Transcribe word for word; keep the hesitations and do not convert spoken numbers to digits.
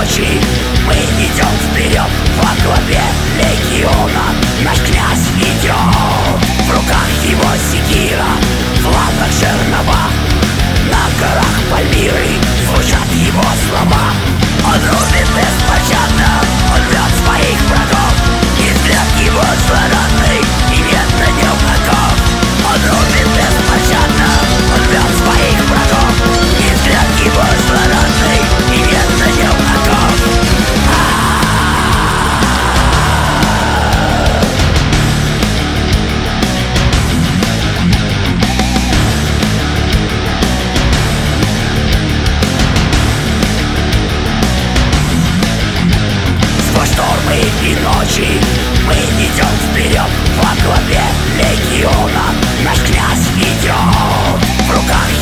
ночи мы идем вперед во главе легиона. Наш князь идет, в руках его секира, в латах жернова, на горах Пальмиры звучат его слова. Он рубит беспощадно, он бьет своих врагов, и взгляд его злорадный, и нет на нем оков. Он рубит беспощадно, он бьет своих врагов, и взгляд его злорадный, и нет на нем оков. Штормы и ночи мы идем вперед во главе легиона. Наш князь идет, в руках